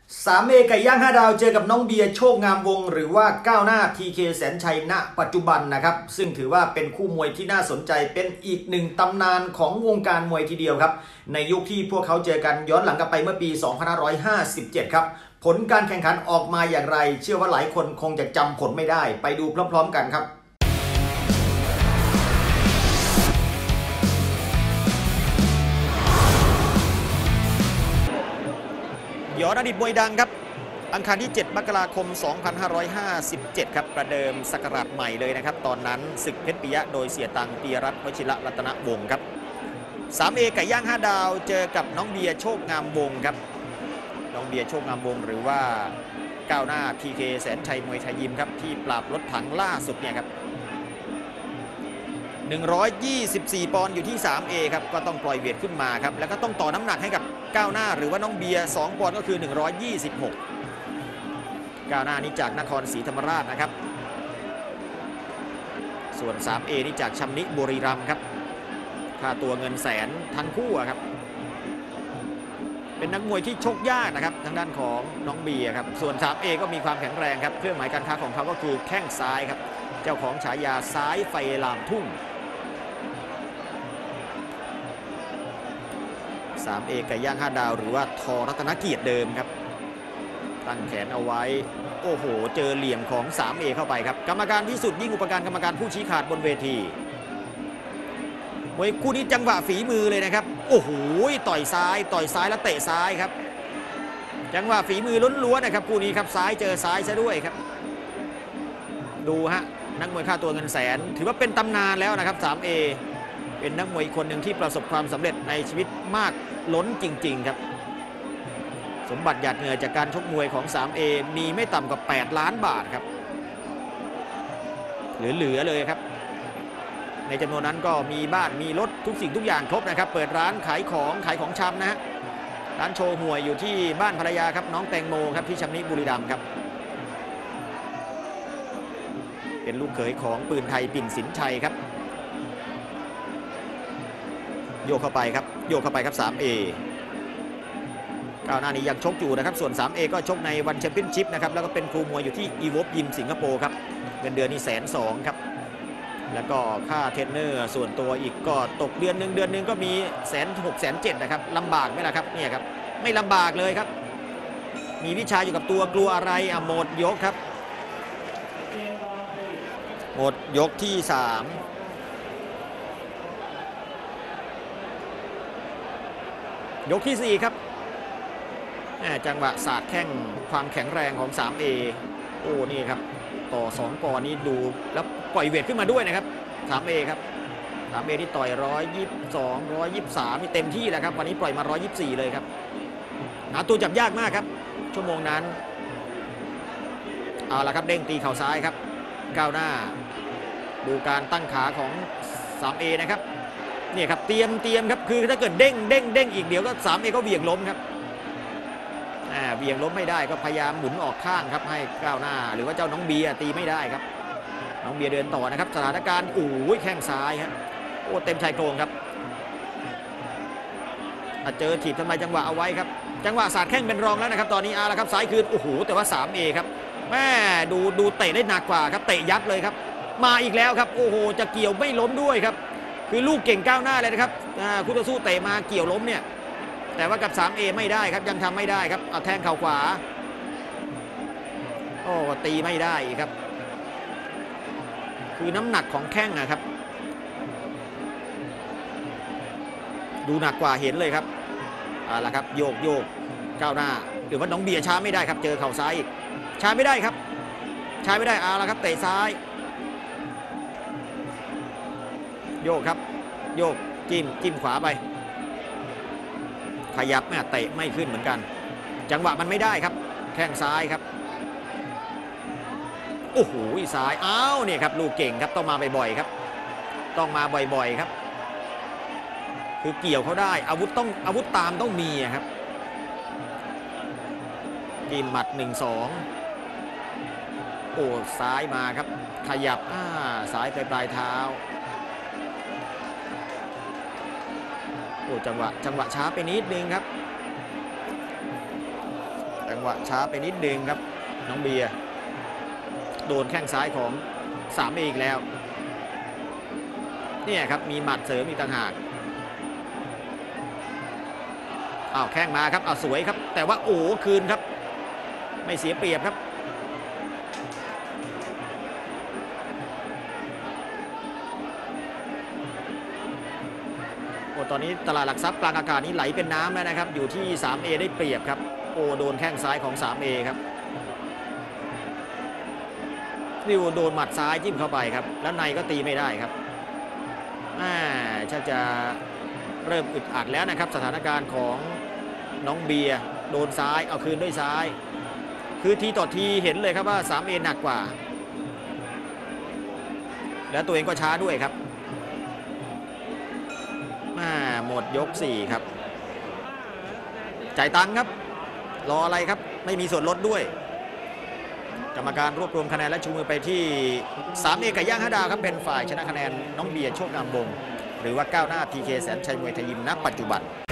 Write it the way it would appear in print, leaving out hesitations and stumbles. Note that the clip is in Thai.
3A ไก่ย่าง5 ดาวเจอกับน้องเบียร์โชคงามวงหรือว่าก้าวหน้า TK แสนชัยณปัจจุบันนะครับซึ่งถือว่าเป็นคู่มวยที่น่าสนใจเป็นอีกหนึ่งตำนานของวงการมวยทีเดียวครับในยุคที่พวกเขาเจอกันย้อนหลังกลับไปเมื่อปี 2557 ครับผลการแข่งขันออกมาอย่างไรเชื่อว่าหลายคนคงจะจำผลไม่ได้ไปดูพร้อมๆกันครับย้อนอดีตมวยดังครับอังคารที่ 7 มกราคม 2557 ครับประเดิมศักราชใหม่เลยนะครับตอนนั้นศึกเพชรปิยะโดยเสียตังปียรัตน์วชิระรัตนวงศ์ครับ 3A ไก่ย่าง5 ดาวเจอกับน้องเบียร์โชคงามวงศ์ครับน้องเบียร์โชคงามวงศ์หรือว่าก้าวหน้า TK แสนชัยมวยไทยยิมครับที่ปราบรถถังล่าสุดเนี่ยครับ124 ปอนด์อยู่ที่ 3A ครับก็ต้องปล่อยเวทขึ้นมาครับแล้วก็ต้องต่อน้ำหนักให้กับก้าวหน้าหรือว่าน้องเบียร์2 ปอนด์ก็คือ126ก้าวหน้านี้จากนครศรีธรรมราชนะครับส่วน 3A นี่จากชำนิบุรีรัมย์ครับค่าตัวเงินแสนทั้งคู่ครับเป็นนักมวยที่ชกยากนะครับทางด้านของน้องเบียร์ครับส่วน 3A ก็มีความแข็งแรงครับเครื่องหมายการค้าของเขาก็คือแข้งซ้ายครับเจ้าของฉายาซ้ายไฟลามทุ่ง 3A ไก่ย่าง5 ดาวหรือว่าทรัตนเกียรติเดิมครับตั้งแขนเอาไว้โอ้โหเจอเหลี่ยมของ 3A เข้าไปครับกรรมการพิสุทธิ์ยิ่งอุปการกรรมการผู้ชี้ขาดบนเวทีมวยคู่นี้จังหวะฝีมือเลยนะครับโอ้โหต่อยซ้ายแล้วเตะซ้ายครับจังหวะฝีมือล้วนๆนะครับคู่นี้ครับซ้ายเจอซ้ายซะด้วยครับดูฮะนักมวยค่าตัวเงินแสนถือว่าเป็นตำนานแล้วนะครับ 3A เป็นนักมวยคนหนึ่งที่ประสบความสำเร็จในชีวิตมากล้นจริงๆครับสมบัติหยาดเหงื่อจากการชกมวยของ 3A มีไม่ต่ำกว่า8 ล้านบาทครับเหลือเลยครับในจำนวนนั้นก็มีบ้านมีรถทุกสิ่งทุกอย่างครบนะครับเปิดร้านขายของชำนะฮะร้านโชว์หวยอยู่ที่บ้านภรรยาครับน้องแตงโมครับที่ชำนิบุรีรัมย์ครับเป็นลูกเขยของปืนไทยปิ่นสินชัยครับโยกเข้าไปครับ 3A ก้าวหน้านี้ยังชกอยู่นะครับส่วน 3A ก็ชกในวันแชมเปี้ยนชิพนะครับแล้วก็เป็นครูมวยอยู่ที่อีโวฟยิมสิงคโปร์ครับเงินเดือนนี่120,000ครับแล้วก็ค่าเทรนเนอร์ส่วนตัวอีกก็ตกเดือนหนึ่งก็มี106,000 107,000นะครับลำบากไหมล่ะครับเนี่ยครับไม่ลำบากเลยครับมีวิชาอยู่กับตัวกลัวอะไรหมดยกครับหมดยกที่3ยกที่4ครับจังหวะศาสตร์แข้งความแข็งแรงของ 3A โอ้นี่ครับต่อ2 ปอนด์นี้ดูแล้วปล่อยเวทขึ้นมาด้วยนะครับ 3A ครับ 3A ที่ต่อย122 123นี่เต็มที่แล้วครับวันนี้ปล่อยมา124เลยครับหาตัวจับยากมากครับชั่วโมงนั้นเอาละครับเด้งตีเข่าซ้ายครับก้าวหน้าดูการตั้งขาของ 3A นะครับนี่ครับเตรียมครับคือถ้าเกิดเด้งอีกเดี๋ยวก็ 3A ก็เหวี่ยงล้มครับเหวี่ยงล้มไม่ได้ก็พยายามหมุนออกข้างครับให้ก้าวหน้าหรือว่าเจ้าน้องเบียร์ตีไม่ได้ครับน้องเบียร์เดินต่อนะครับสถานการณ์โอ้ยแข้งซ้ายฮะโอ้เต็มชายโครงครับเจอถีบทำไมจังหวะเอาไว้ครับจังหวะสาดแข้งเป็นรองแล้วนะครับตอนนี้เอาละครับซ้ายคืนโอ้โหแต่ว่า 3A ครับแม่ดูเตะได้หนักกว่าครับเตะยัดเลยครับมาอีกแล้วครับโอ้โหจะเกี่ยวไม่ล้มด้วยครับคือลูกเก่งก้าวหน้าเลยนะครับคู่ต่อสู้เตะมาเกี่ยวล้มเนี่ยแต่ว่ากับ 3A ไม่ได้ครับยังทำไม่ได้ครับเอาแทงเข่าขวาโอ้ตีไม่ได้ครับคือน้ำหนักของแข้งนะครับดูหนักกว่าเห็นเลยครับเอาละครับโยกก้าวหน้าหรือว่าน้องเบียร์ช้าไม่ได้ครับเจอเข่าซ้ายอีกช้าไม่ได้ครับช้าไม่ได้เอาละครับเตะซ้ายโยกครับโยกจิ้มขวาไปขยับเตะไม่ขึ้นเหมือนกันจังหวะมันไม่ได้ครับแข้งซ้ายครับโอ้โหซ้ายอ้าวเนี่ยครับลูกเก่งครับต้องมาบ่อยๆครับต้องมาบ่อยๆครับคือเกี่ยวเขาได้อาวุธตามต้องมีครับจิ้มหมัด1-2โอ้ซ้ายมาครับขยับซ้ายปลายเท้าโอ้จังหวะช้าไปนิดนึงครับ แต่จังหวะช้าไปนิดนึงครับน้องเบียร์โดนแข้งซ้ายของ3Aอีกแล้วเนี่ยครับมีหมัดเสริมอีกต่างหากอ้าวแข้งมาครับอ้าวสวยครับแต่ว่าโอ้คืนครับไม่เสียเปรียบครับโอ้ตอนนี้ตลาดหลักทรัพย์กลางอากาศนี้ไหลเป็นน้ำแล้วนะครับอยู่ที่ 3A ได้เปรียบครับโอ้โดนแข้งซ้ายของ 3A ครับนิวโดนหมัดซ้ายจิ้มเข้าไปครับแล้วในก็ตีไม่ได้ครับชักจะเริ่มอึดอัดแล้วนะครับสถานการณ์ของน้องเบียร์โดนซ้ายเอาคืนด้วยซ้ายคือทีต่อทีเห็นเลยครับว่า 3A หนักกว่าแล้วตัวเองก็ช้าด้วยครับหมดยก4ครับจ่ายตังค์ครับรออะไรครับไม่มีส่วนลดด้วยกรรมการรวบรวมคะแนนและชูมือไปที่ 3A ไก่ย่าง5 ดาวครับเป็นฝ่ายชนะคะแนนน้องเบียร์โชคงามวงศ์หรือว่าก้าวหน้า PK แสนชัยมวยไทยยิมณปัจจุบัน